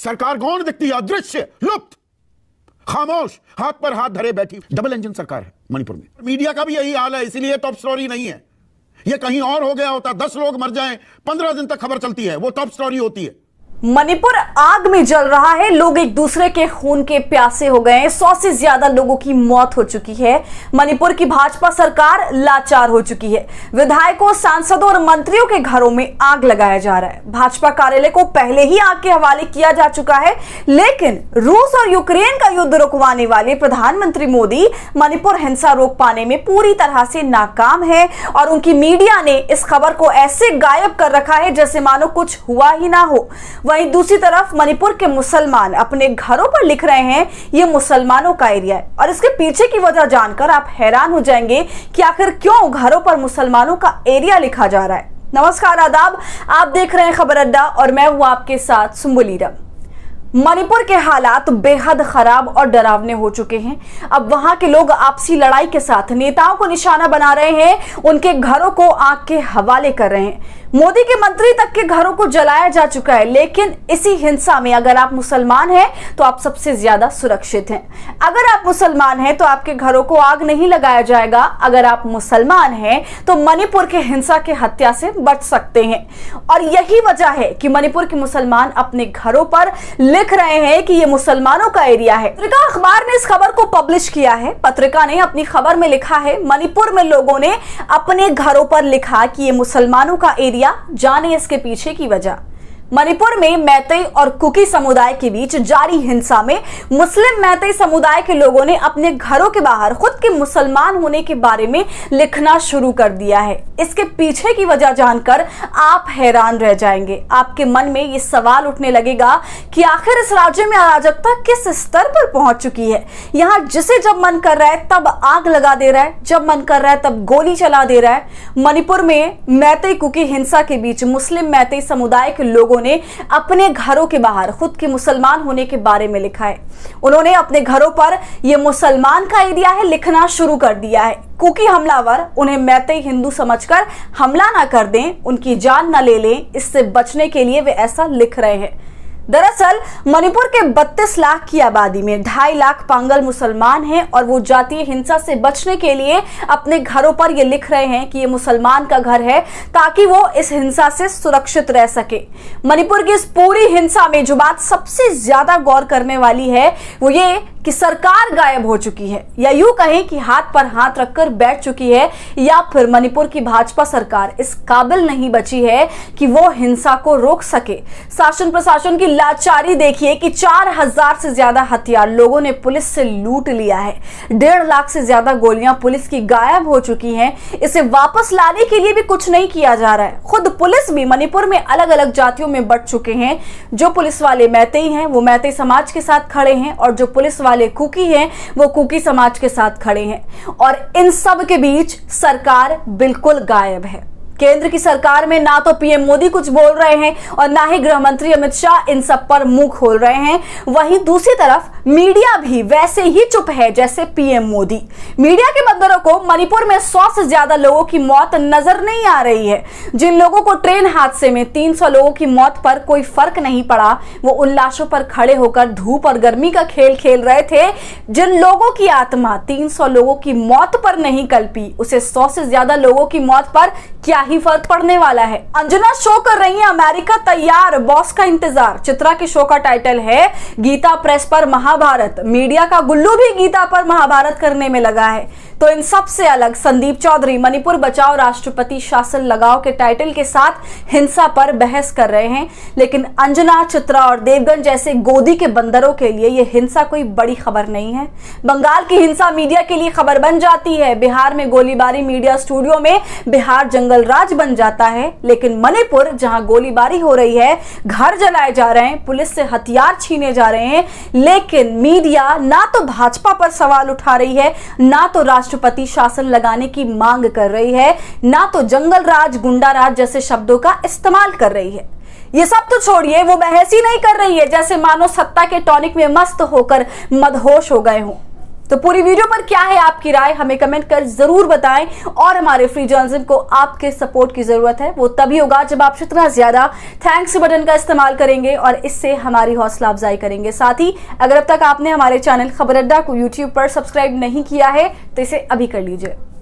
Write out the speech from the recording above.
सरकार गौण दिखती है, अदृश्य, लुप्त, खामोश, हाथ पर हाथ धरे बैठी डबल इंजन सरकार है मणिपुर में। मीडिया का भी यही हाल है, इसलिए टॉप स्टोरी नहीं है। ये कहीं और हो गया होता, 10 लोग मर जाएं, 15 दिन तक खबर चलती है, वो टॉप स्टोरी होती है। मणिपुर आग में जल रहा है, लोग एक दूसरे के खून के प्यासे हो गए हैं, 100 से ज्यादा लोगों की मौत हो चुकी है। मणिपुर की भाजपा सरकार लाचार हो चुकी है। विधायकों, सांसदों और मंत्रियों के घरों में आग लगाया जा रहा है। भाजपा कार्यालय को पहले ही आग के हवाले किया जा चुका है, लेकिन रूस और यूक्रेन का युद्ध रुकवाने वाले प्रधानमंत्री मोदी मणिपुर हिंसा रोक पाने में पूरी तरह से नाकाम है और उनकी मीडिया ने इस खबर को ऐसे गायब कर रखा है जैसे मानो कुछ हुआ ही ना हो। वहीं दूसरी तरफ मणिपुर के मुसलमान अपने घरों पर लिख रहे हैं ये मुसलमानों का एरिया है, और इसके पीछे की वजह जानकर आप हैरान हो जाएंगे कि आखिर क्यों घरों पर मुसलमानों का एरिया लिखा जा रहा है। नमस्कार, आदाब, आप देख रहे हैं खबर अड्डा और मैं हूं आपके साथ सुम्बुलीरम। मणिपुर के हालात बेहद खराब और डरावने हो चुके हैं। अब वहां के लोग आपसी लड़ाई के साथ नेताओं को निशाना बना रहे हैं, उनके घरों को आग के हवाले कर रहे हैं। मोदी के मंत्री तक के घरों को जलाया जा चुका है, लेकिन इसी हिंसा में अगर आप मुसलमान हैं तो आप सबसे ज्यादा सुरक्षित हैं। अगर आप मुसलमान हैं तो आपके घरों को आग नहीं लगाया जाएगा। अगर आप मुसलमान हैं तो मणिपुर के हिंसा के हत्या से बच सकते हैं, और यही वजह है कि मणिपुर के मुसलमान अपने घरों पर लिख रहे हैं कि ये मुसलमानों का एरिया है। पत्रिका अखबार ने इस खबर को पब्लिश किया है। पत्रिका ने अपनी खबर में लिखा है, मणिपुर में लोगों ने अपने घरों पर लिखा कि ये मुसलमानों का एरिया, जाने इसके पीछे की वजह। मणिपुर में मैतेई और कुकी समुदाय के बीच जारी हिंसा में मुस्लिम मैतेई समुदाय के लोगों ने अपने घरों के बाहर खुद के मुसलमान होने के बारे में लिखना शुरू कर दिया है। इसके पीछे की वजह जानकर आप हैरान रह जाएंगे। आपके मन में ये सवाल उठने लगेगा कि आखिर इस राज्य में अराजकता किस स्तर पर पहुंच चुकी है। यहाँ जिसे जब मन कर रहा है तब आग लगा दे रहा है, जब मन कर रहा है तब गोली चला दे रहा है। मणिपुर में मैतेई कुकी हिंसा के बीच मुस्लिम मैतेई समुदाय के लोगों ने अपने घरों के बाहर खुद के मुसलमान होने के बारे में लिखा है। उन्होंने अपने घरों पर यह मुसलमान का एरिया है लिखना शुरू कर दिया है। कुकी हमलावर उन्हें मैतेई हिंदू समझकर हमला ना कर दें, उनकी जान ना ले लें, इससे बचने के लिए वे ऐसा लिख रहे हैं। दरअसल मणिपुर के 32 लाख की आबादी में 2.5 लाख पांगल मुसलमान हैं, और वो जातीय हिंसा से बचने के लिए अपने घरों पर ये लिख रहे हैं कि ये मुसलमान का घर है, ताकि वो इस हिंसा से सुरक्षित रह सके। मणिपुर की इस पूरी हिंसा में जो बात सबसे ज्यादा गौर करने वाली है वो ये कि सरकार गायब हो चुकी है, या यूं कहें कि हाथ पर हाथ रखकर बैठ चुकी है, या फिर मणिपुर की भाजपा सरकार इस काबिल नहीं बची है कि वो हिंसा को रोक सके। शासन प्रशासन की लाचारी देखिए कि 4000 से ज्यादा हथियार लोगों ने पुलिस से लूट लिया है। 1.5 लाख से ज्यादा गोलियां पुलिस की गायब हो चुकी हैं। इसे वापस लाने के लिए भी कुछ नहीं किया जा रहा है। खुद पुलिस भी मणिपुर में अलग अलग जातियों में बंट चुके हैं। जो पुलिस वाले मैतेई हैं वो मैतेई समाज के साथ खड़े हैं, और जो पुलिस वाले कुकी हैं वो कुकी समाज के साथ खड़े हैं, और इन सब के बीच सरकार बिल्कुल गायब है। केंद्र की सरकार में ना तो पीएम मोदी कुछ बोल रहे हैं और ना ही गृह मंत्री अमित शाह इन सब पर मुंह खोल रहे हैं। वहीं दूसरी तरफ मीडिया भी वैसे ही चुप है जैसे पीएम मोदी। मीडिया के बंदरों को मणिपुर में 100 से ज्यादा लोगों की मौत नजर नहीं आ रही है। जिन लोगों को ट्रेन हादसे में 300 लोगों की मौत पर कोई फर्क नहीं पड़ा, वो उन लाशों पर खड़े होकर धूप और गर्मी का खेल खेल रहे थे। जिन लोगों की आत्मा 300 लोगों की मौत पर नहीं कल्पी, उसे 100 से ज्यादा लोगों की मौत पर क्या ही फर्क पड़ने वाला है। अंजना शो कर रही है अमेरिका तैयार, बॉस का इंतजार। चित्रा के शो का टाइटल है गीता प्रेस पर महाभारत। मीडिया का गुल्लू भी गीता पर महाभारत करने में लगा है। तो इन सब से अलग संदीप चौधरी मणिपुर बचाओ राष्ट्रपति शासन लगाओ के टाइटल के साथ हिंसा पर बहस कर रहे हैं। लेकिन अंजना, चित्रा और देवगन जैसे गोदी के बंदरों के लिए यह हिंसा कोई बड़ी खबर नहीं है। बंगाल की हिंसा मीडिया के लिए खबर बन जाती है। बिहार में गोलीबारी मीडिया स्टूडियो में बिहार जंगल राज बन जाता है। लेकिन मणिपुर जहां गोलीबारी हो रही है, घर जलाए जा रहे हैं, पुलिस से हथियार छीने जा रहे हैं, लेकिन मीडिया ना तो भाजपा पर सवाल उठा रही है, ना तो राष्ट्रपति शासन लगाने की मांग कर रही है, ना तो जंगल राज, गुंडा राज जैसे शब्दों का इस्तेमाल कर रही है। ये सब तो छोड़िए, वो बहस ही नहीं कर रही है, जैसे मानो सत्ता के टॉनिक में मस्त होकर मदहोश हो गए हों। तो पूरी वीडियो पर क्या है आपकी राय, हमें कमेंट कर जरूर बताएं। और हमारे फ्री जर्नलिज्म को आपके सपोर्ट की जरूरत है, वो तभी होगा जब आप जितना ज्यादा थैंक्स बटन का इस्तेमाल करेंगे और इससे हमारी हौसला अफजाई करेंगे। साथ ही अगर अब तक आपने हमारे चैनल खबर अड्डा को यूट्यूब पर सब्सक्राइब नहीं किया है तो इसे अभी कर लीजिए।